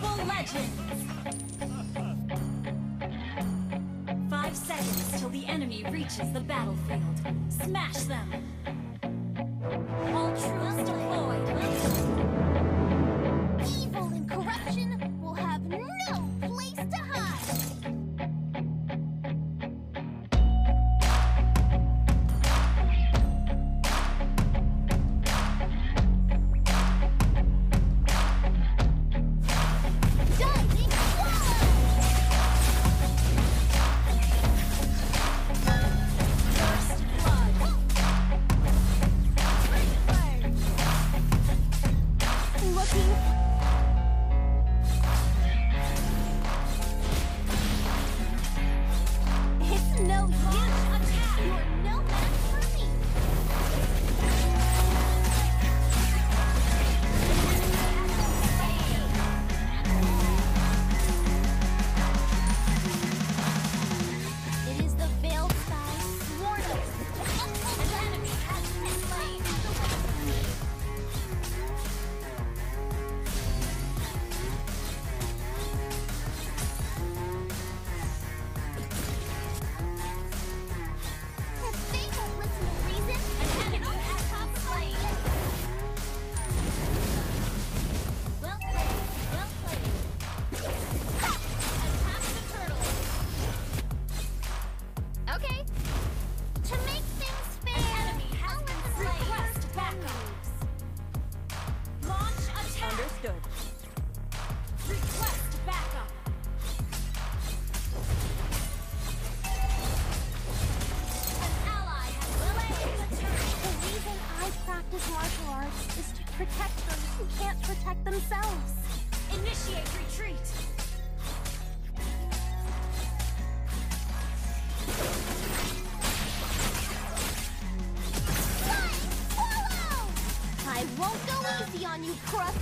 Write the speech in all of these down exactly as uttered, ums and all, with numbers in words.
Mobile Legends! Five seconds till the enemy reaches the battlefield. Smash them! All troops deployed! Evil and corruption will have no place to hide! Protect those who can't protect themselves. Initiate retreat! Flying swallow! I won't go easy on you, Crux.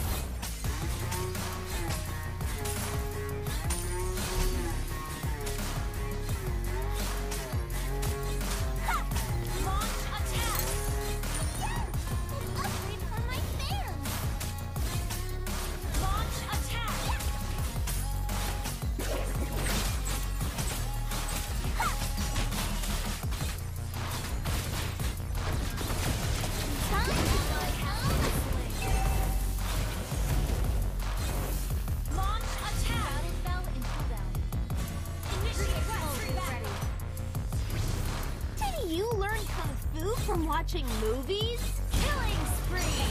From watching movies? Killing spree!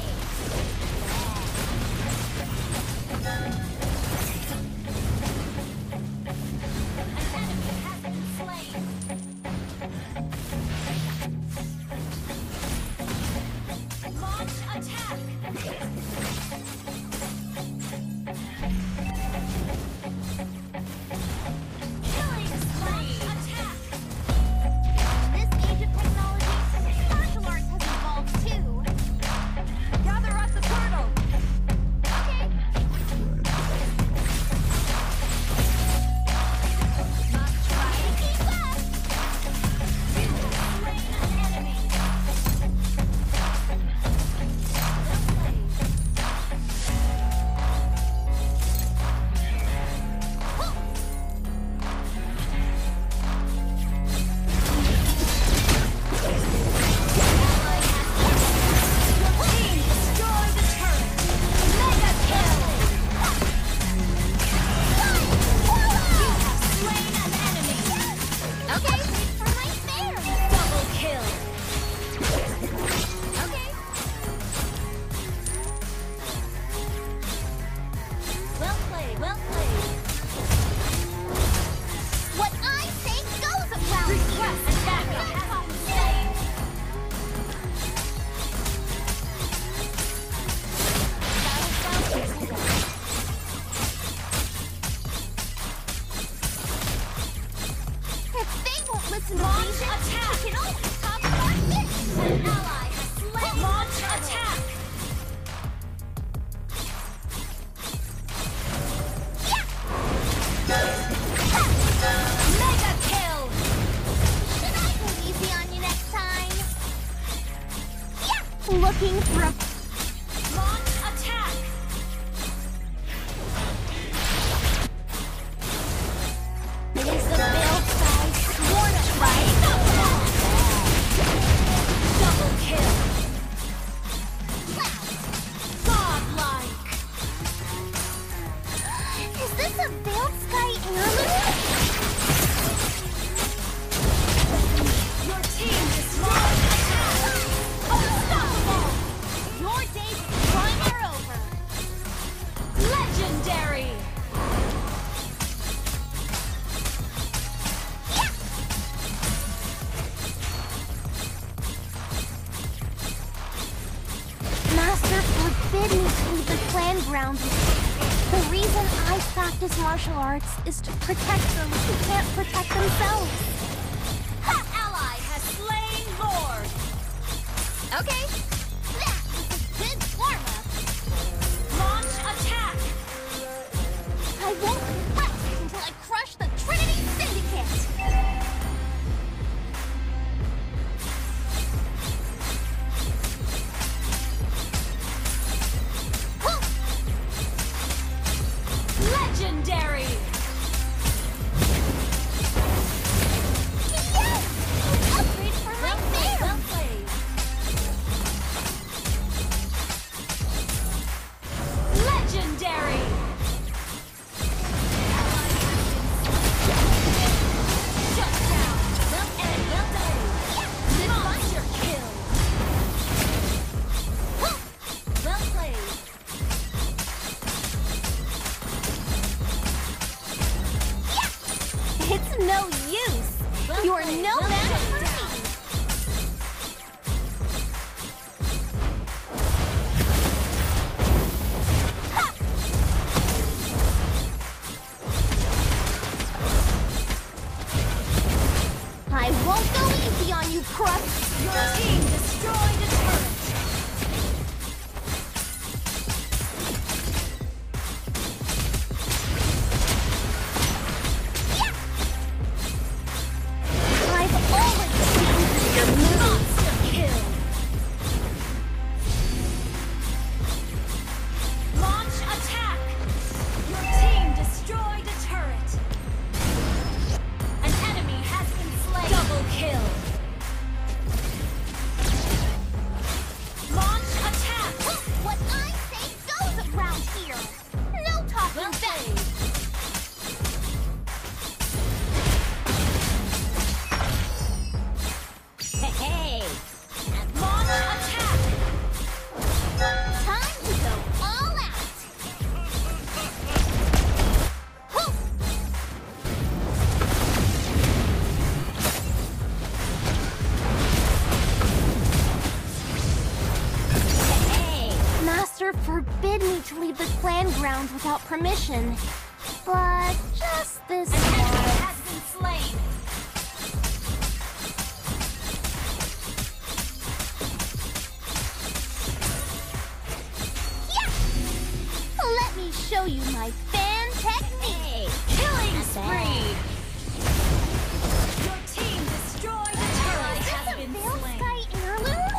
An enemy has been slain! Launch attack! Martial arts has evolved clan grounds. The reason I practice martial arts is to protect those who can't protect themselves. An ally has slain Lord. Okay. That is a good form-up. Launch attack. I won't rest until I crush the Trinity Syndicate. Legendary. Yes! Upgrade for my fans! Well played. Legendary. Shut down. Well and well done. Monster kill. Well played. It's no use. Well You are played. no Well match shut for down. me. Ha! I won't go easy on you, Crust. Your team destroyed a turret. I've already seen your moves. Monster kill. Launch attack. Your team destroyed a turret. An enemy has been slain. Double kill. Launch attack. What I say goes around here. No talking Well back. played. Hey, Launch attack. time to go all out. Hoo! Hey, Master forbid me to leave the clan grounds without permission. But just this An enemy once. has been slain. Yeah! Let me show you my fan technique. Killing Not spree. Your team destroyed a turret. Is Has this a been Veiled slain. Sky heirloom?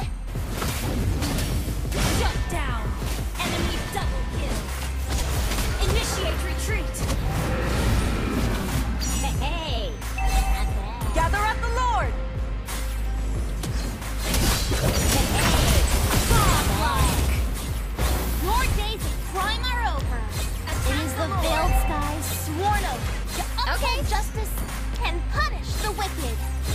Shut down. Enemy double kill. Initiate retreat. Hey! Gather up the Lord. Your days of crime are over. It is the Veiled Skies sworn oath to uphold justice and punish the wicked.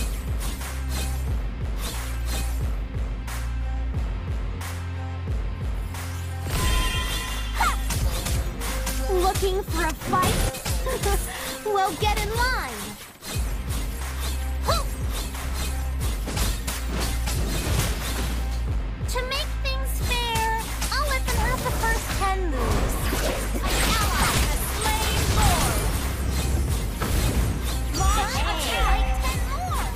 Ha! Looking for a fight? Well, get in line. Hoo! To make things fair, I'll let them have the first ten moves. An ally has slain Lord. Launch Hey, attack. like ten more.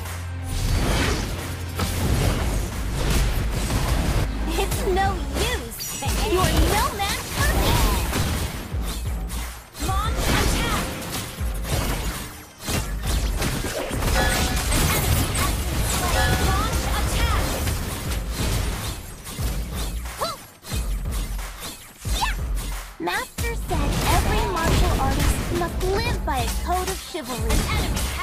It's no use. You're no match for me. Launch attack. An enemy has been slain. Launch attack. Hoo! Yeah! Master said every martial artist must live by a code of chivalry. An enemy